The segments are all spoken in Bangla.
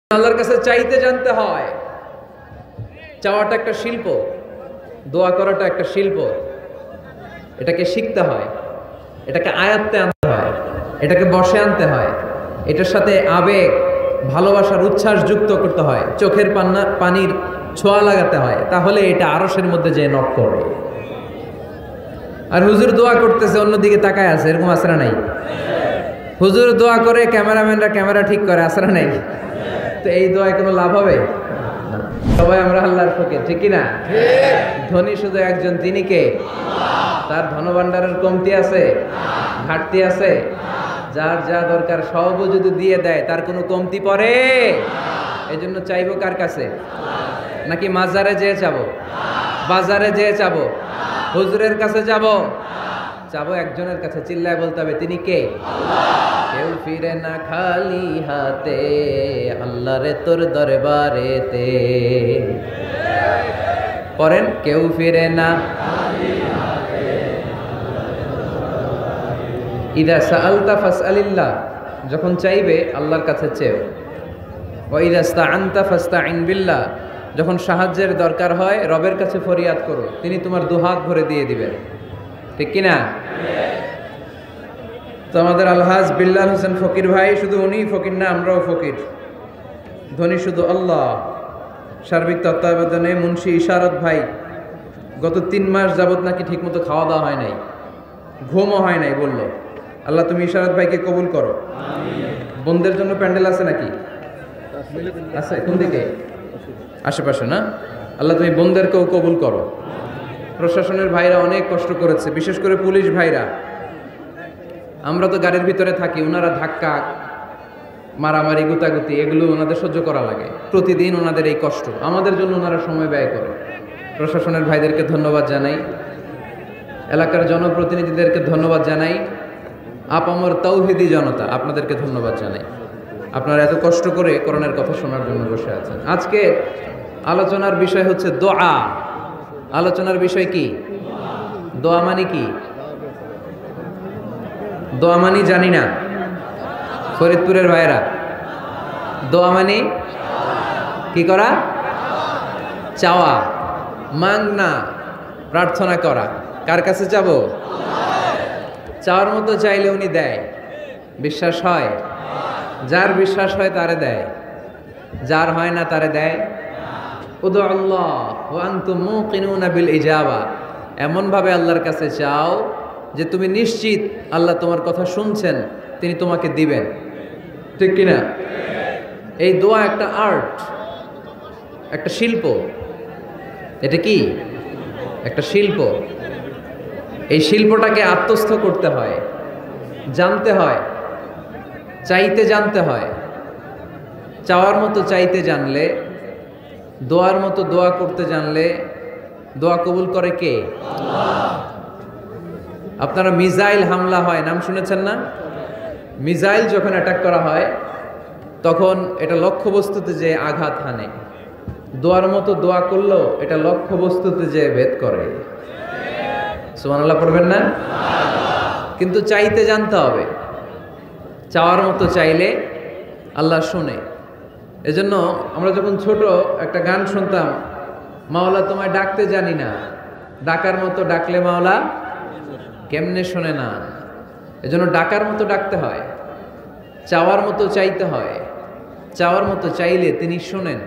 আল্লাহর কাছে চাইতে জানতে হয়। চাওয়াটা একটা শিল্প, দোয়া করাটা একটা শিল্প। এটাকে শিখতে হয়, এটাকে আয়ত্তে আনতে হয়, এটাকে বশে আনতে হয়, এটার সাথে আবেগ ভালোবাসার উচ্ছ্বাস যুক্ত করতে হয়, চোখের পানির ছোঁয়া লাগাতে হয়, তাহলে এটা আরশের মধ্যে যে নক করবে। আর হুজুর দোয়া করতেছে অন্যদিকে তাকায় আছে, এরকম আসরা নাই? হুজুর দোয়া করে ক্যামেরাম্যানরা ক্যামেরা ঠিক করে, আসরা নাই? তো এই দোয়ায় কোনো লাভ হবে? সবাই আমরা আল্লাহর ফকির, ঠিক কিনা? ধনী শুধু একজন, তিনি কে? তার ধনভাণ্ডারের কমতি আছে, ঘাটতি আছে? যার যা দরকার সব যদি দিয়ে দেয়, তার কোনো কমতি পড়ে? এই জন্য চাইবো কার কাছে? নাকি মাজারে যেয়ে চাবো, বাজারে যেয়ে চাবো, হুজুরের কাছে যাবো? চাবো একজনের কাছে, চিল্লায় বলতে হবে, তিনি কে? কেউ ফিরে না খালি হাতে, আল্লাহ রে তোর দরবারেতে। পড়েন, কেউ ফিরে না। ইদা সাআলতা ফাসআলিল্লাহ, যখন চাইবে আল্লাহর কাছে চেও। ওয়া ইদা ইসতাআনতা ফাসতাইন বিল্লাহ, যখন সাহায্যের দরকার হয় রবের কাছে ফরিয়াদ করো, তিনি তোমার দুহাত ভরে দিয়ে দিবেন, ঠিক কিনা? তো আমাদের আলহাজ বিল্লাল হোসেন ফকির ভাই, শুধু উনি ফকির না, আমরাও ফকির। ধনী শুধু আল্লাহ। সার্বিক তত্ত্বাবধানে মুন্সি ইশারত ভাই গত 3 মাস যাবত নাকি ঠিকমতো খাওয়া দাওয়া হয় নাই, ঘুমও হয় নাই। বলল, আল্লাহ তুমি ইশারত ভাইকে কবুল করো। বোনদের জন্য প্যান্ডেল আছে নাকি? আছে? কোন দিকে? আশেপাশে না? আল্লাহ তুমি বোনদেরকেও কবুল করো। প্রশাসনের ভাইরা অনেক কষ্ট করেছে, বিশেষ করে পুলিশ ভাইরা। আমরা তো গাড়ির ভিতরে থাকি, ওনারা ধাক্কা, মারামারি, গুতাগুতি, এগুলো ওনাদের সহ্য করা লাগে। প্রতিদিন ওনাদের এই কষ্ট, আমাদের জন্য ওনারা সময় ব্যয় করে। প্রশাসনের ভাইদেরকে ধন্যবাদ জানাই, এলাকার জনপ্রতিনিধিদেরকে ধন্যবাদ জানাই, আপামর তাওহীদি জনতা, আপনাদেরকে ধন্যবাদ জানাই। আপনারা এত কষ্ট করে কোরআনের কথা শোনার জন্য বসে আছেন। আজকে আলোচনার বিষয় হচ্ছে দোয়া। আলোচনার বিষয় কি? দোয়া মানে কি? দোয়া মানি জানি না ফরিদপুরের ভাইরা। দোয়া মানে কি করা? চাওয়া, মাংনা, প্রার্থনা করা। কার কাছে চাবো? চাওয়ার মতো চাইলে উনি দেয়। বিশ্বাস হয়? যার বিশ্বাস হয় তারে দেয়, যার হয় না তারে দেয়। উদু আল্লাহ ওয়া আনতুম মুকিনুনা বিল ইজাবা, এমন ভাবে আল্লাহর কাছে চাও যে তুমি নিশ্চিত আল্লাহ তোমার কথা শুনছেন, তিনি তোমাকে দিবেন, ঠিক কিনা? এই দোয়া একটা আর্ট, একটা শিল্প। এটা কি? একটা শিল্প। এই শিল্পটাকে আত্মস্থ করতে হয়, জানতে হয়, চাইতে জানতে হয়। চাওয়ার মতো চাইতে জানলে, দোয়ার মতো দোয়া করতে জানলে, দোয়া কবুল করে কে? আপনারা মিসাইল হামলা হয়, নাম শুনেছেন না? মিসাইল যখন অ্যাটাক করা হয় তখন এটা লক্ষ্যবস্তুতে যে আঘাত হানে। দোয়ার মতো দোয়া করলেও এটা লক্ষ্যবস্তুতে যে ভেদ করে। সুবহানাল্লাহ পড়বেন না? কিন্তু চাইতে জানতে হবে। চাওয়ার মতো চাইলে আল্লাহ শুনে। এজন্য আমরা যখন ছোট একটা গান শুনতাম, মাওলা তোমায় ডাকতে জানি না, ডাকার মতো ডাকলে মাওলা কেমনে শোনে না। এজন্য ডাকার মতো ডাকতে হয়, চাওয়ার মতো চাইতে হয়। চাওয়ার মতো চাইলে তিনি শোনেন,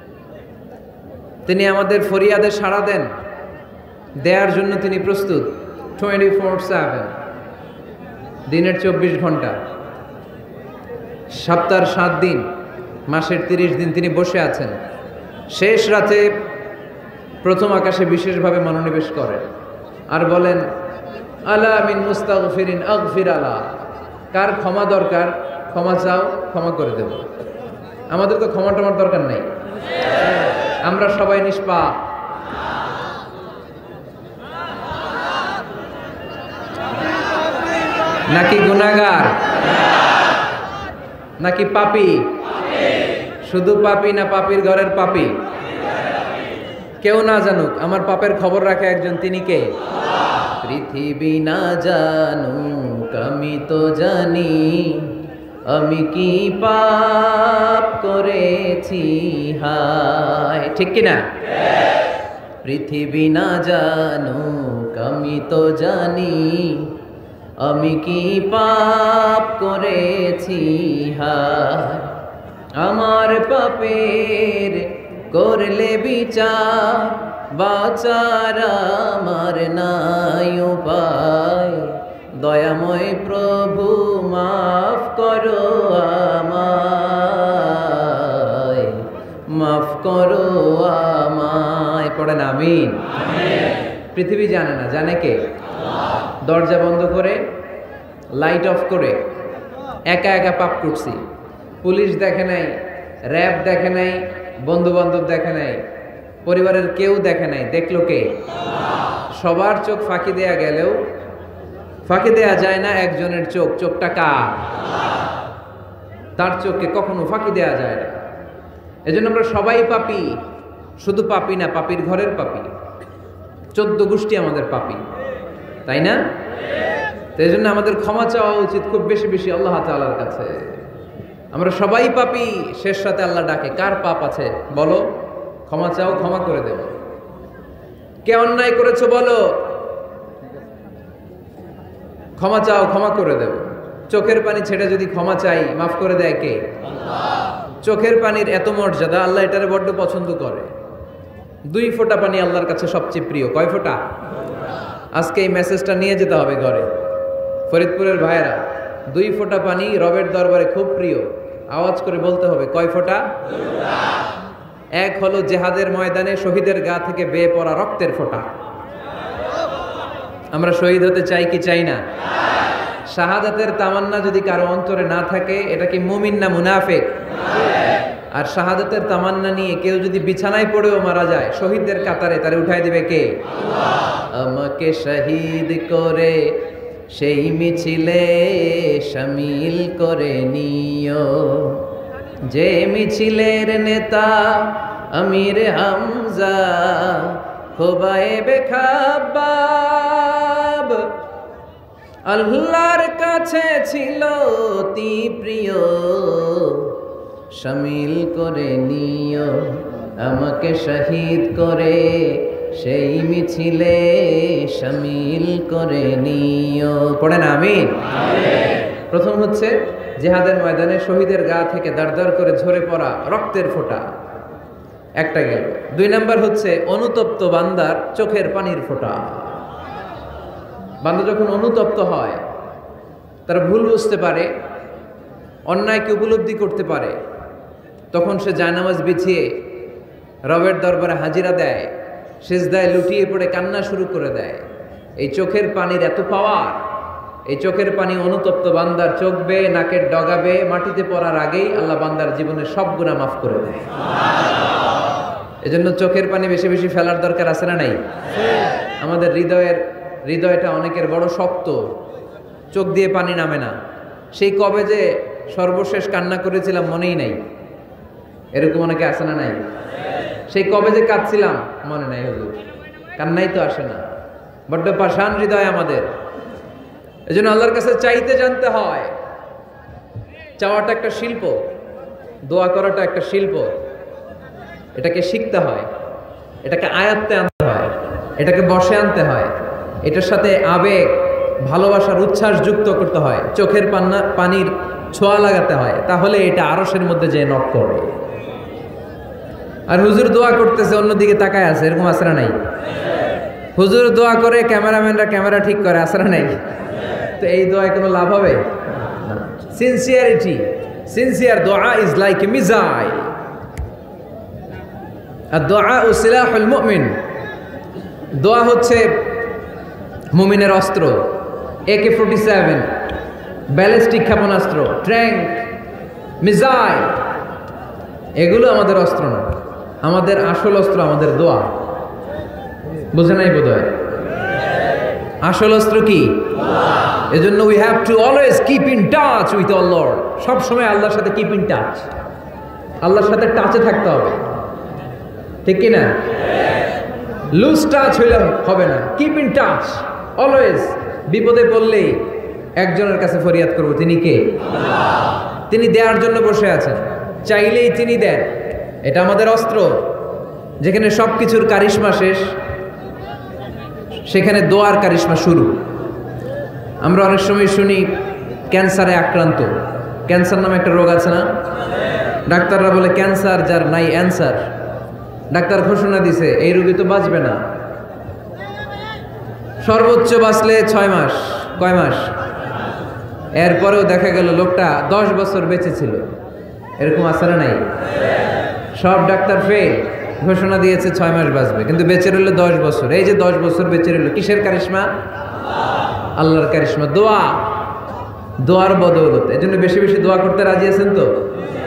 তিনি আমাদের ফরিয়াদে সাড়া দেন, দেওয়ার জন্য তিনি প্রস্তুত। 24/7, দিনের 24 ঘন্টা, সপ্তাহের 7 দিন, মাসের 30 দিন তিনি বসে আছেন। শেষ রাতে প্রথম আকাশে বিশেষভাবে মনোনিবেশ করেন আর বলেন, আলা মিন মুস্তাগফিরিন আগফির আলা, কার ক্ষমা দরকার ক্ষমা চাও, ক্ষমা করে দেব। আমাদের তো ক্ষমা টমার দরকার নাই, আমরা সবাই নিষ্পাপ। নাকি গুনাহগার? নাকি পাপী? শুধু পাপী না পাপীর ঘরের পাপী? কেউ না জানুক, আমার পাপের খবর রাখে একজন, তিনি কে? পৃথিবী না জানুক আমি তো জানি, আমি কি পাপ করেছি হায়, ঠিক কিনা? পৃথিবী না জানুক আমি তো জানি, আমি কি পাপ করেছি হায়। আমার পাপের করলে বিচার, বাঁচার আমার নাই উপায়। দয়াময় প্রভু মাফ করো আমায়, মাফ করো আমায়। পড়েন আমিন। পৃথিবী জানে না, জানে কে? দরজা বন্ধ করে, লাইট অফ করে একা একা পাপ করছি। পুলিশ দেখে নাই, র্যাব দেখে নাই, বন্ধু বান্ধব দেখে নাই, পরিবারের কেউ দেখে নাই। দেখলো কে? সবার চোখ ফাঁকি দেয়া গেলেও ফাঁকি দেয়া যায় না একজনের চোখ। চোখটা কার? তার চোখকে কখনো ফাঁকি দেয়া যায় না। এজন্য আমরা সবাই পাপী। শুধু পাপী না, পাপীর ঘরের পাপী। 14 গোষ্ঠী আমাদের পাপী, তাই না? তো এই জন্য আমাদের ক্ষমা চাওয়া উচিত খুব বেশি বেশি আল্লাহ তাআলার কাছে। আমরা সবাই পাপী, শেষ সাথে আল্লাহ ডাকে, কার পাপ আছে বলো, ক্ষমা চাও, ক্ষমা করে দেব। কে অন্যায় করেছো বলো, ক্ষমা চাও, ক্ষমা করে দেব। চোখের পানি ছেড়ে যদি ক্ষমা চাই, মাফ করে দেয় কে? চোখের পানির এত মর্যাদা, আল্লাহ এটারে বড্ড পছন্দ করে। 2 ফোঁটা পানি আল্লাহর কাছে সবচেয়ে প্রিয়। কয় ফোঁটা? আজকে এই মেসেজটা নিয়ে যেতে হবে ঘরে। ফরিদপুরের ভাইয়েরা, 2 ফোঁটা পানি রবের দরবারে খুব প্রিয়। আওয়াজ করে বলতে হবে, কয় ফোঁটা? 1 হলো জেহাদের ময়দানে শহীদের গা থেকে বেয়ে পড়া রক্তের ফোঁটা। আমরা শহীদ হতে চাই কি চাই না? শাহাদাতের তামান্না যদি কারো অন্তরে না থাকে, এটা কি মুমিন না মুনাফিক? আর শাহাদাতের তামান্না নিয়ে কেউ যদি বিছানায় পড়েও মারা যায়, শহীদদের কাতারে তারে উঠাই দিবে কে? আমাকে শহীদ করে সেই মিছিলে শামিল করে নিও, যে মিছিলের নেতা আমির হামজা খোবায়েবে খাব্বাব। আল্লাহর কাছে ছিল অতি প্রিয়, শামিল করে নিও আমাকে শহীদ করে সেই মিছিলে শামিল করে নিও। পড়েন আমিন। প্রথম হচ্ছে জিহাদের ময়দানে শহীদের গা থেকে দাঁড় করে ঝরে পড়া রক্তের ফোঁটা, একটা গেল। 2 নাম্বার হচ্ছে অনুতপ্ত বান্দার চোখের পানির ফোঁটা। বান্দা যখন অনুতপ্ত হয়, তারা ভুল বুঝতে পারে, অন্যায়কে উপলব্ধি করতে পারে, তখন সে জায়নামাজ বিছিয়ে রবের দরবারে হাজিরা দেয়, সিজদায় লুটিয়ে পড়ে কান্না শুরু করে দেয়। এই চোখের পানির এত পাওয়ার, এই চোখের পানি অনুতপ্ত বান্দার চোখ বেয়ে নাকের ডগাবে মাটিতে পড়ার আগেই আল্লাহ বান্দার জীবনের সব গুনাহ মাফ করে দেয়। এজন্য চোখের পানি বেশি বেশি ফেলার দরকার আছে না নাই? আমাদের হৃদয়টা অনেকের বড় শক্ত, চোখ দিয়ে পানি নামে না। সেই কবে যে সর্বশেষ কান্না করেছিলাম মনেই নাই, এরকম অনেকে আসে না নাই? সেই কবে যে কাঁদছিলাম মনে নাই, হুজুর কান্নাই তো আসে না। বড্ড পাষাণ হৃদয় আমাদের। এজন্য আল্লাহর কাছে চাইতে জানতে হয়। চাওয়াটা একটা শিল্প, দোয়া করাটা একটা শিল্প। এটাকে শিখতে হয়, এটাকে আয়ত্তে আনতে হয়, এটাকে বশে আনতে হয়, এটার সাথে আবেগ, ভালোবাসার উচ্ছ্বাস যুক্ত করতে হয়, চোখের পানির ছোঁয়া লাগাতে হয়, তাহলে এটা আরশের মধ্যে যে নক করবে। আর হুজুর দোয়া করতেছে, অন্যদিকে তাকায় আছে, এরকম আসরা নাই? হুজুর দোয়া করে, ক্যামেরাম্যানরা ক্যামেরা ঠিক করে, আসরা নাই? তো এই দোয়ায় কোনো লাভ হবে? সিনসিয়ার দোয়া ইজ লাইক এ মিসাইল। আর দোয়া ও সিলাহুল মুমিন, দোয়া হচ্ছে মুমিনের অস্ত্র। AK-47 ব্যালিস্টিক ক্ষেপণাস্ত্র, ট্যাঙ্ক, মিসাইল, এগুলো আমাদের অস্ত্র না। আমাদের আসল অস্ত্র আমাদের দোয়া। বুঝে নাই বোধহয়? আসল অস্ত্র কি? এজন্য we have to always keep in touch with our lord. সব সময় আল্লাহর সাথে কিপ ইন টাচ, আল্লাহর সাথে টাচে থাকতে হবে, ঠিক কি না? লুজ টাচ হইলে হবে না, কিপ ইন টাচ অলওয়েজ। বিপদে পড়লেই একজনের কাছে ফরিয়াদ করব, তিনি কে? তিনি দেওয়ার জন্য বসে আছেন, চাইলেই তিনি দেন। এটা আমাদের অস্ত্র। যেখানে সব কিছুর কারিশমা শেষ, সেখানে দোয়ার কারিশমা শুরু। আমরা অনেক সময় শুনি ক্যান্সারে আক্রান্ত। ক্যান্সার নামে একটা রোগ আছে না? ডাক্তাররা বলে ক্যান্সার যার নাই অ্যান্সার। ডাক্তার ঘোষণা দিছে এই রোগী তো বাঁচবে না, সর্বোচ্চ বাঁচলে 6 মাস। কয় মাস? এরপরেও দেখা গেল লোকটা 10 বছর বেঁচে ছিল। এরকম আছে না নাই? সব ডাক্তার ফেল, ঘোষণা দিয়েছে 6 মাস বাঁচবে, কিন্তু বেঁচে রইল 10 বছর। এই যে 10 বছর বেঁচে রইল, কিসের কারিশমা? আল্লাহর কারিশমা। দোয়া, দোয়ার বদৌলতে। এজন্য বেশি বেশি দোয়া করতে রাজি আছেন তো?